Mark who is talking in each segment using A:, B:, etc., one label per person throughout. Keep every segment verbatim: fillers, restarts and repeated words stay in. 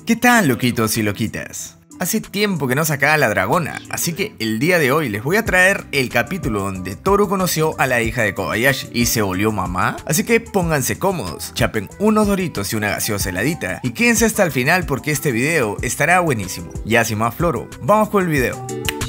A: ¿Qué tal, loquitos y loquitas? Hace tiempo que no sacaba la dragona, así que el día de hoy les voy a traer el capítulo donde Toru conoció a la hija de Kobayashi y se volvió mamá. Así que pónganse cómodos, chapen unos doritos y una gaseosa heladita y quédense hasta el final porque este video estará buenísimo. Ya sin más floro, vamos con el video.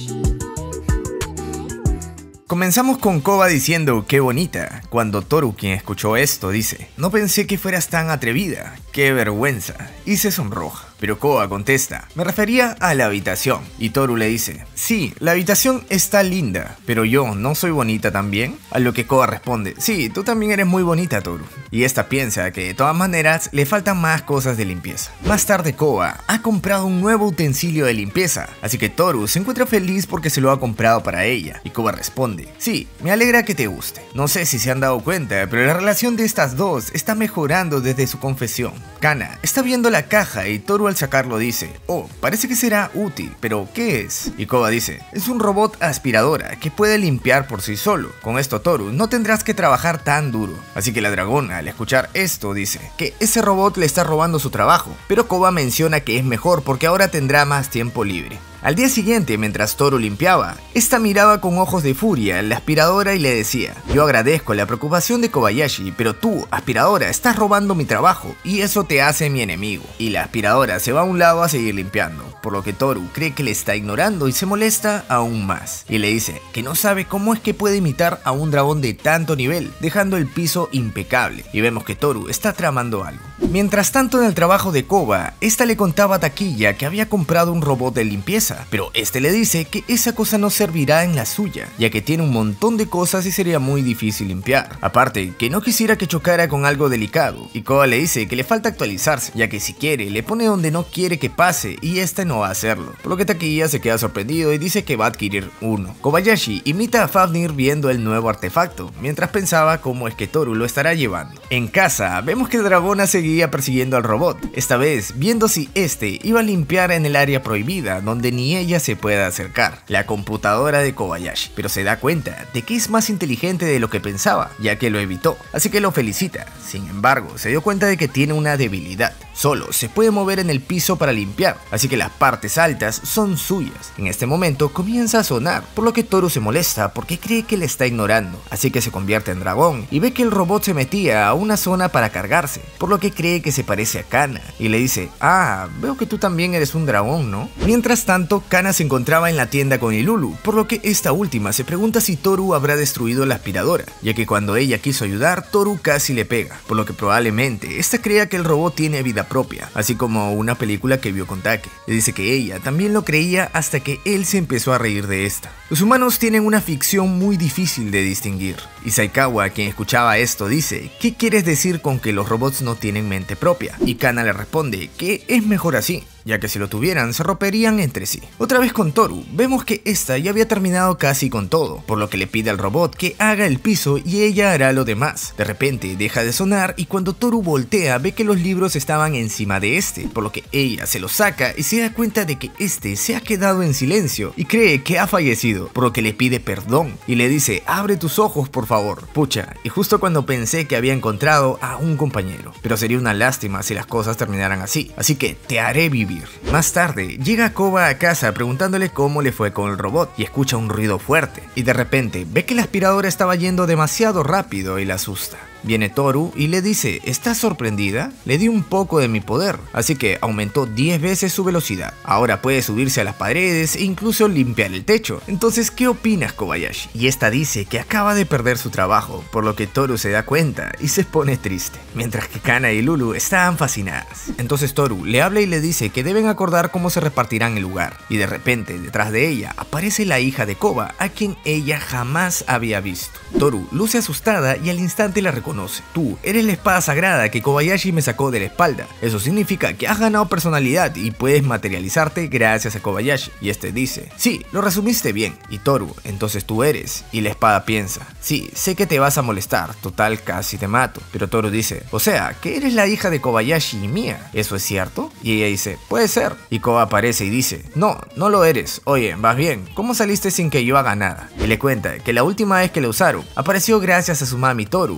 A: Comenzamos con Koba diciendo qué bonita, cuando Toru, quien escuchó esto, dice: no pensé que fueras tan atrevida, qué vergüenza, y se sonroja. Pero Koba contesta: me refería a la habitación, y Toru le dice: sí, la habitación está linda, pero yo no soy bonita también. A lo que Koba responde: sí, tú también eres muy bonita, Toru. Y esta piensa que de todas maneras le faltan más cosas de limpieza. Más tarde Koba ha comprado un nuevo utensilio de limpieza, así que Toru se encuentra feliz porque se lo ha comprado para ella, y Koba responde: sí, me alegra que te guste. No sé si se han dado cuenta, pero la relación de estas dos está mejorando desde su confesión. Kana está viendo la caja y Toru al sacarlo dice: oh, parece que será útil, pero ¿qué es? Y Koba dice: es un robot aspiradora que puede limpiar por sí solo. Con esto, Toru, no tendrás que trabajar tan duro. Así que la dragona, al escuchar esto, dice que ese robot le está robando su trabajo, pero Koba menciona que es mejor porque ahora tendrá más tiempo libre. Al día siguiente, mientras Toru limpiaba, esta miraba con ojos de furia la aspiradora y le decía: yo agradezco la preocupación de Kobayashi, pero tú, aspiradora, estás robando mi trabajo y eso te hace mi enemigo. Y la aspiradora se va a un lado a seguir limpiando, por lo que Toru cree que le está ignorando y se molesta aún más. Y le dice que no sabe cómo es que puede imitar a un dragón de tanto nivel, dejando el piso impecable. Y vemos que Toru está tramando algo. Mientras tanto, en el trabajo de Koba, esta le contaba a Takiya que había comprado un robot de limpieza, pero este le dice que esa cosa no servirá en la suya, ya que tiene un montón de cosas y sería muy difícil limpiar. Aparte, que no quisiera que chocara con algo delicado, y Koba le dice que le falta actualizarse, ya que si quiere, le pone donde no quiere que pase y este no va a hacerlo. Por lo que Takiya se queda sorprendido y dice que va a adquirir uno. Kobayashi imita a Fafnir viendo el nuevo artefacto, mientras pensaba cómo es que Toru lo estará llevando. En casa, vemos que la dragona seguía persiguiendo al robot, esta vez viendo si este iba a limpiar en el área prohibida, donde ni ella se puede acercar, la computadora de Kobayashi, pero se da cuenta de que es más inteligente de lo que pensaba, ya que lo evitó, así que lo felicita. Sin embargo, se dio cuenta de que tiene una debilidad: solo se puede mover en el piso para limpiar, así que las partes altas son suyas. En este momento comienza a sonar, por lo que Toru se molesta porque cree que le está ignorando, así que se convierte en dragón y ve que el robot se metía a una zona para cargarse, por lo que cree que se parece a Kana, y le dice: ah, veo que tú también eres un dragón, ¿no? Mientras tanto, Kana se encontraba en la tienda con Ilulu, por lo que esta última se pregunta si Toru habrá destruido la aspiradora, ya que cuando ella quiso ayudar, Toru casi le pega, por lo que probablemente esta crea que el robot tiene vida propia, así como una película que vio con Take. Le dice que ella también lo creía hasta que él se empezó a reír de esta. Los humanos tienen una ficción muy difícil de distinguir, y Saikawa, quien escuchaba esto, dice: ¿qué quieres decir con que los robots no tienen mente propia? Y Kana le responde que es mejor así, ya que si lo tuvieran se romperían entre sí. Otra vez con Toru, vemos que esta ya había terminado casi con todo, por lo que le pide al robot que haga el piso y ella hará lo demás. De repente deja de sonar y cuando Toru voltea ve que los libros estaban encima de este, por lo que ella se los saca y se da cuenta de que este se ha quedado en silencio y cree que ha fallecido, por lo que le pide perdón y le dice: abre tus ojos por favor. Pucha, y justo cuando pensé que había encontrado a un compañero, pero sería una lástima si las cosas terminaran así, así que te haré vivir. Más tarde, llega Koba a casa preguntándole cómo le fue con el robot y escucha un ruido fuerte, y de repente ve que la aspiradora estaba yendo demasiado rápido y la asusta. Viene Toru y le dice: ¿estás sorprendida? Le di un poco de mi poder, así que aumentó diez veces su velocidad. Ahora puede subirse a las paredes e incluso limpiar el techo. Entonces, ¿qué opinas, Kobayashi? Y esta dice que acaba de perder su trabajo, por lo que Toru se da cuenta y se pone triste, mientras que Kana y Lulu estaban fascinadas. Entonces Toru le habla y le dice que deben acordar cómo se repartirán el lugar, y de repente, detrás de ella, aparece la hija de Koba, a quien ella jamás había visto. Toru luce asustada y al instante la reconoce. Tú eres la espada sagrada que Kobayashi me sacó de la espalda. Eso significa que has ganado personalidad y puedes materializarte gracias a Kobayashi. Y este dice: sí, lo resumiste bien. Y Toru: entonces tú eres. Y la espada piensa: sí, sé que te vas a molestar, total casi te mato. Pero Toru dice: o sea, que eres la hija de Kobayashi y mía, ¿eso es cierto? Y ella dice: puede ser. Y Koba aparece y dice: no, no lo eres. Oye, vas bien, ¿cómo saliste sin que yo haga nada? Y le cuenta que la última vez que la usaron apareció gracias a su mami Toru y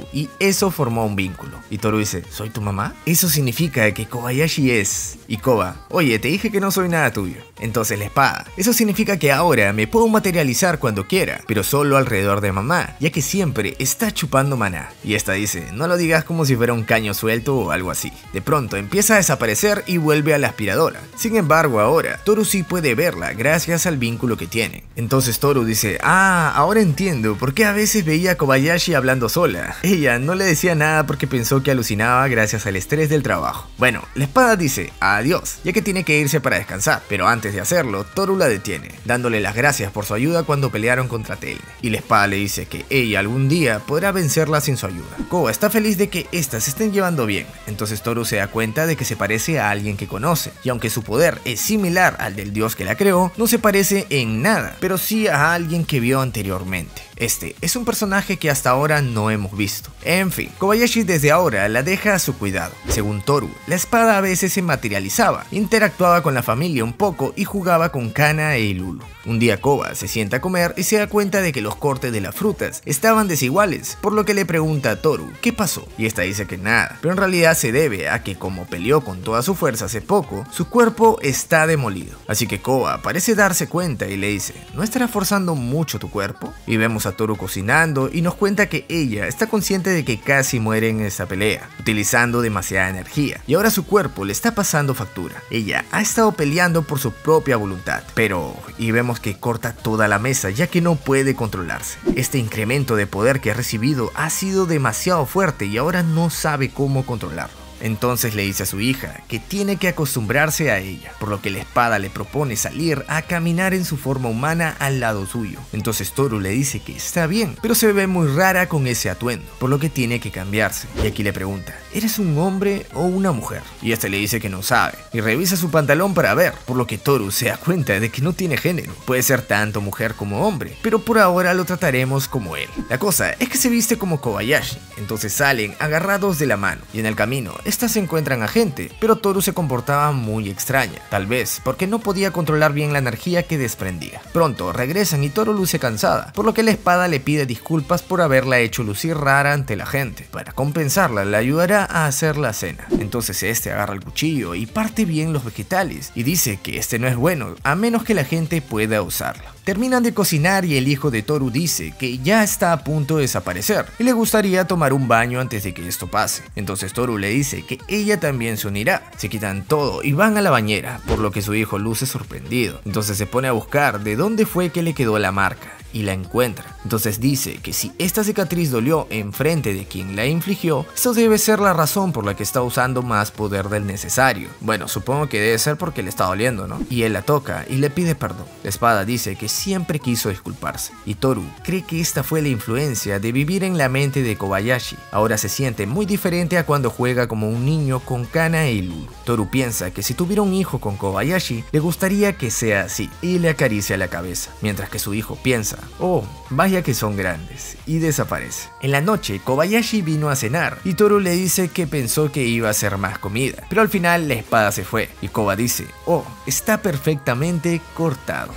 A: eso formó un vínculo. Y Toru dice, ¿soy tu mamá? Eso significa que Kobayashi es... Y Koba, oye, te dije que no soy nada tuyo. Entonces la espada, eso significa que ahora me puedo materializar cuando quiera, pero solo alrededor de mamá, ya que siempre está chupando maná. Y esta dice, no lo digas como si fuera un caño suelto o algo así. De pronto empieza a desaparecer y vuelve a la aspiradora. Sin embargo ahora, Toru sí puede verla gracias al vínculo que tienen. Entonces Toru dice, ah, ahora entiendo por qué a veces veía a Kobayashi hablando sola. Ella no le decía nada porque pensó que alucinaba gracias al estrés del trabajo. Bueno, la espada dice, adiós, ya que tiene que irse para descansar, pero antes de hacerlo, Toru la detiene, dándole las gracias por su ayuda cuando pelearon contra Telne. Y la espada le dice que ella algún día podrá vencerla sin su ayuda. Koba está feliz de que éstas se estén llevando bien, entonces Toru se da cuenta de que se parece a alguien que conoce, y aunque su poder es similar al del dios que la creó, no se parece en nada, pero sí a alguien que vio anteriormente. Este es un personaje que hasta ahora no hemos visto. En fin, Kobayashi desde ahora la deja a su cuidado. Según Toru, la espada a veces se materializaba, interactuaba con la familia un poco y jugaba con Kana e Ilulu. Un día Koba se sienta a comer y se da cuenta de que los cortes de las frutas estaban desiguales, por lo que le pregunta a Toru qué pasó, y esta dice que nada, pero en realidad se debe a que como peleó con toda su fuerza hace poco, su cuerpo está demolido. Así que Koba parece darse cuenta y le dice, ¿no estarás forzando mucho tu cuerpo? Y vemos a Toru cocinando y nos cuenta que ella está consciente de que casi muere en esa pelea, utilizando demasiada energía, y ahora su cuerpo le está pasando factura. Ella ha estado peleando por su propia voluntad, pero... y vemos que corta toda la mesa ya que no puede controlarse. Este incremento de poder que ha recibido ha sido demasiado fuerte y ahora no sabe cómo controlarlo. Entonces le dice a su hija que tiene que acostumbrarse a ella, por lo que la espada le propone salir a caminar en su forma humana al lado suyo. Entonces Toru le dice que está bien, pero se ve muy rara con ese atuendo, por lo que tiene que cambiarse. Y aquí le pregunta, ¿eres un hombre o una mujer? Y este le dice que no sabe, y revisa su pantalón para ver, por lo que Toru se da cuenta de que no tiene género. Puede ser tanto mujer como hombre, pero por ahora lo trataremos como él. La cosa es que se viste como Kobayashi, entonces salen agarrados de la mano, y en el camino estas se encuentran a gente, pero Toru se comportaba muy extraña, tal vez porque no podía controlar bien la energía que desprendía. Pronto regresan y Toru luce cansada, por lo que la espada le pide disculpas por haberla hecho lucir rara ante la gente. Para compensarla, le ayudará a hacer la cena. Entonces este agarra el cuchillo y parte bien los vegetales, y dice que este no es bueno, a menos que la gente pueda usarla. Terminan de cocinar y el hijo de Toru dice que ya está a punto de desaparecer y le gustaría tomar un baño antes de que esto pase. Entonces Toru le dice que ella también se unirá. Se quitan todo y van a la bañera, por lo que su hijo luce sorprendido. Entonces se pone a buscar de dónde fue que le quedó la marca y la encuentra. Entonces dice que si esta cicatriz dolió enfrente de quien la infligió, eso debe ser la razón por la que está usando más poder del necesario. Bueno, supongo que debe ser porque le está doliendo, ¿no? Y él la toca y le pide perdón. La espada dice que siempre quiso disculparse, y Toru cree que esta fue la influencia de vivir en la mente de Kobayashi. Ahora se siente muy diferente a cuando juega como un niño con Kana e Ilulu. Toru piensa que si tuviera un hijo con Kobayashi, le gustaría que sea así, y le acaricia la cabeza, mientras que su hijo piensa, oh, vaya que son grandes, y desaparece. En la noche, Kobayashi vino a cenar, y Toru le dice que pensó que iba a ser más comida, pero al final la espada se fue, y Koba dice, oh, está perfectamente cortado.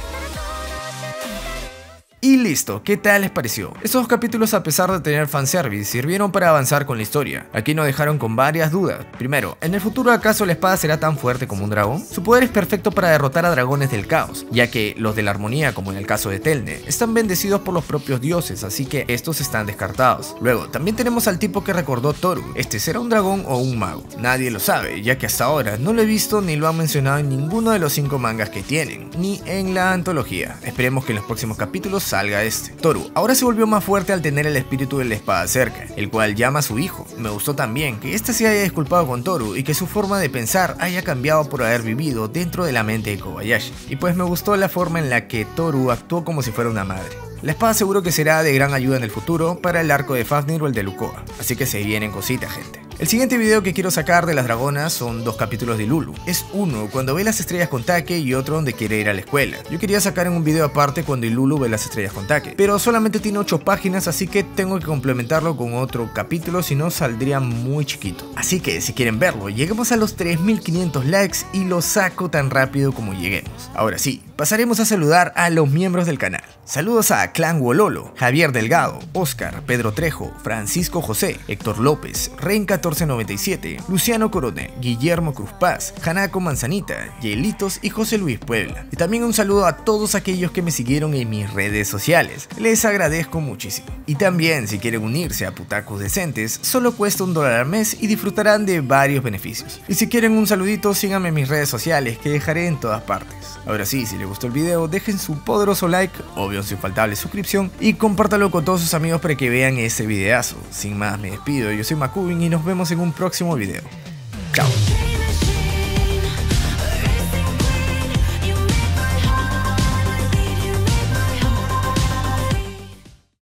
A: Y listo, ¿qué tal les pareció? Estos dos capítulos, a pesar de tener fanservice, sirvieron para avanzar con la historia. Aquí nos dejaron con varias dudas. Primero, ¿en el futuro acaso la espada será tan fuerte como un dragón? Su poder es perfecto para derrotar a dragones del caos, ya que los de la armonía, como en el caso de Telne, están bendecidos por los propios dioses, así que estos están descartados. Luego, también tenemos al tipo que recordó Toru. ¿Este será un dragón o un mago? Nadie lo sabe, ya que hasta ahora no lo he visto ni lo han mencionado en ninguno de los cinco mangas que tienen, ni en la antología. Esperemos que en los próximos capítulos salga este. Toru ahora se volvió más fuerte al tener el espíritu de la espada cerca, el cual llama a su hijo. Me gustó también que éste se haya disculpado con Toru y que su forma de pensar haya cambiado por haber vivido dentro de la mente de Kobayashi. Y pues me gustó la forma en la que Toru actuó como si fuera una madre. La espada seguro que será de gran ayuda en el futuro para el arco de Fafnir o el de Lukoa, así que se vienen cositas, gente. El siguiente video que quiero sacar de las dragonas son dos capítulos de Ilulu. Es uno cuando ve las estrellas con Take y otro donde quiere ir a la escuela. Yo quería sacar en un video aparte cuando Ilulu ve las estrellas con Take, pero solamente tiene ocho páginas, así que tengo que complementarlo con otro capítulo, si no saldría muy chiquito. Así que si quieren verlo, lleguemos a los tres mil quinientos likes y lo saco tan rápido como lleguemos. Ahora sí, pasaremos a saludar a los miembros del canal. Saludos a Clan Wololo, Javier Delgado, Oscar, Pedro Trejo, Francisco José, Héctor López, Ren catorce noventa y siete, Luciano Corone, Guillermo Cruz Paz, Hanako Manzanita, Yelitos y José Luis Puebla. Y también un saludo a todos aquellos que me siguieron en mis redes sociales. Les agradezco muchísimo. Y también si quieren unirse a Putacos Decentes, solo cuesta un dólar al mes y disfrutarán de varios beneficios. Y si quieren un saludito, síganme en mis redes sociales que dejaré en todas partes. Ahora sí, si les gustó el video, dejen su poderoso like, obvio su infaltable suscripción y compártalo con todos sus amigos para que vean ese videazo. Sin más me despido, yo soy Makubin y nos vemos en un próximo video. Chao.